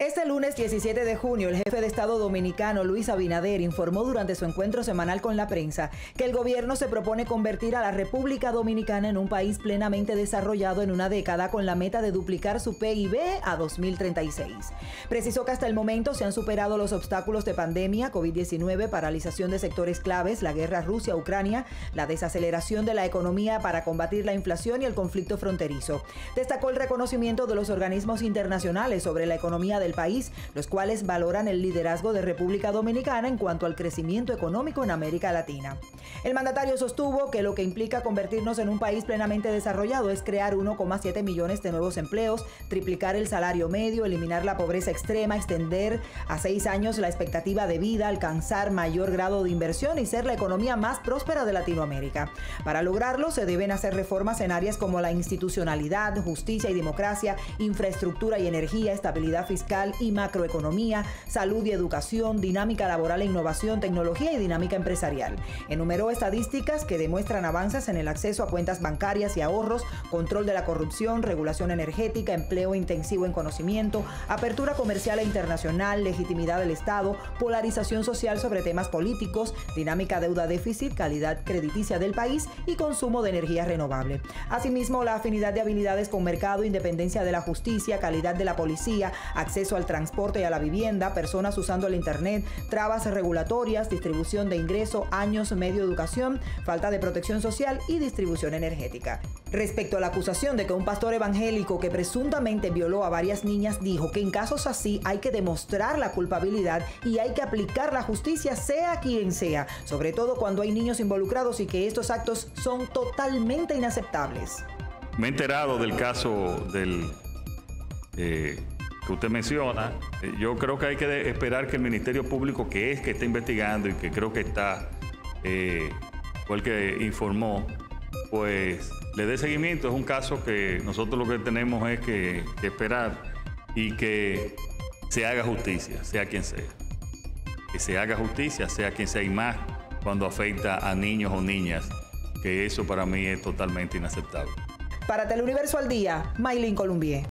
Este lunes 17 de junio, el jefe de Estado dominicano, Luis Abinader, informó durante su encuentro semanal con la prensa que el gobierno se propone convertir a la República Dominicana en un país plenamente desarrollado en una década con la meta de duplicar su PIB a 2036. Precisó que hasta el momento se han superado los obstáculos de pandemia, COVID-19, paralización de sectores claves, la guerra Rusia-Ucrania, la desaceleración de la economía para combatir la inflación y el conflicto fronterizo. Destacó el reconocimiento de los organismos internacionales sobre la economía del país, los cuales valoran el liderazgo de República Dominicana en cuanto al crecimiento económico en América Latina. El mandatario sostuvo que lo que implica convertirnos en un país plenamente desarrollado es crear 1,7 millones de nuevos empleos, triplicar el salario medio, eliminar la pobreza extrema, extender a 6 años la expectativa de vida, alcanzar mayor grado de inversión y ser la economía más próspera de Latinoamérica. Para lograrlo se deben hacer reformas en áreas como la institucionalidad, justicia y democracia, infraestructura y energía, estabilidad fiscal y macroeconomía, salud y educación, dinámica laboral e innovación, tecnología y dinámica empresarial. Enumeró estadísticas que demuestran avances en el acceso a cuentas bancarias y ahorros, control de la corrupción, regulación energética, empleo intensivo en conocimiento, apertura comercial e internacional, legitimidad del Estado, polarización social sobre temas políticos, dinámica deuda-déficit, calidad crediticia del país y consumo de energía renovable. Asimismo, la afinidad de habilidades con mercado, independencia de la justicia, calidad de la policía, acceso al transporte y a la vivienda, personas usando el Internet, trabas regulatorias, distribución de ingreso, años medio educación, falta de protección social y distribución energética. Respecto a la acusación de que un pastor evangélico que presuntamente violó a varias niñas dijo que en casos así hay que demostrar la culpabilidad y hay que aplicar la justicia sea quien sea, sobre todo cuando hay niños involucrados y que estos actos son totalmente inaceptables. Me he enterado del caso que usted menciona. Yo creo que hay que esperar que el Ministerio Público, que está investigando y que creo que fue el que informó, pues le dé seguimiento. Es un caso que nosotros lo que tenemos es que esperar y que se haga justicia, sea quien sea. Que se haga justicia, sea quien sea, y más cuando afecta a niños o niñas, que eso para mí es totalmente inaceptable. Para Teleuniverso al Día, Maylin Columbier.